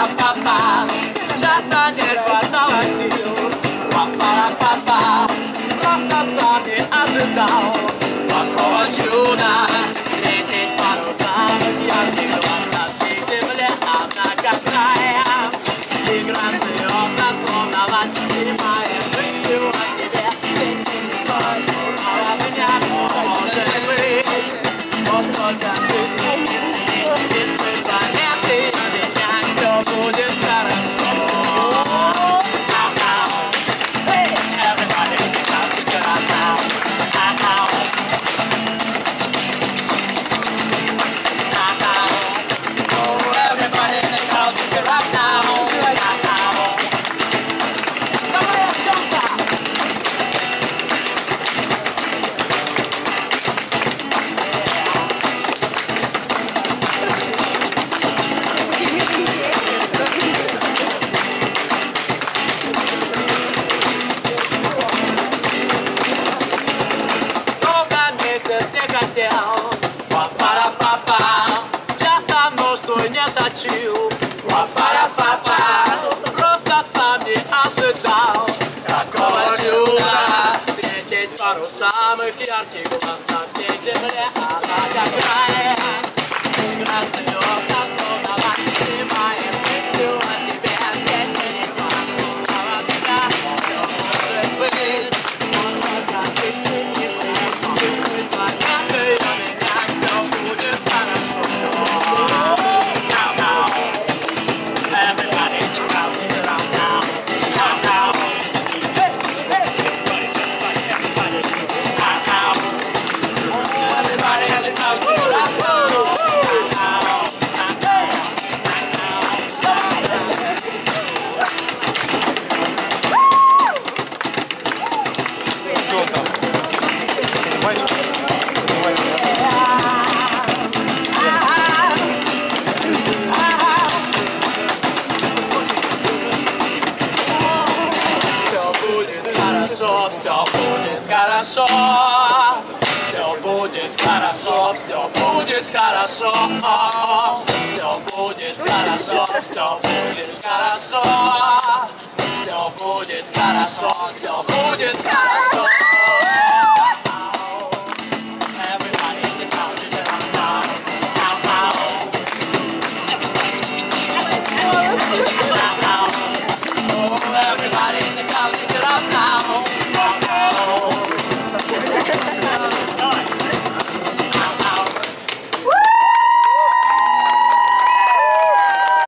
Па-па-па-па, часто не хватало сил. Па-па-па-па, просто сам не ожидал такого чуда. Лететь парусами, ярких глаз на всей земле, однако края. И грациозно, словно латинимая мыслью о тебе. Лететь парусами, от меня может быть. Вот только ты, без планеты, меня все будет хорошо. Па-па-па-па, часто нож свой не точил. Па-па-па-па, просто сам не ожидал такого чуда. Лететь пару самых ярких глаз на всей земле, однако крае. Грациозно, словно латинимая мыслью о тебе. Лететь пару от тебя, все может быть. Вот только жизнь не будет планеты, у меня все будет хорошо. Everybody in the crowd, get around now. Now. Hey, hey. Everybody in the crowd, now. Everybody in the crowd, get around now. Все будет хорошо, все будет хорошо, все будет хорошо, все будет хорошо, все будет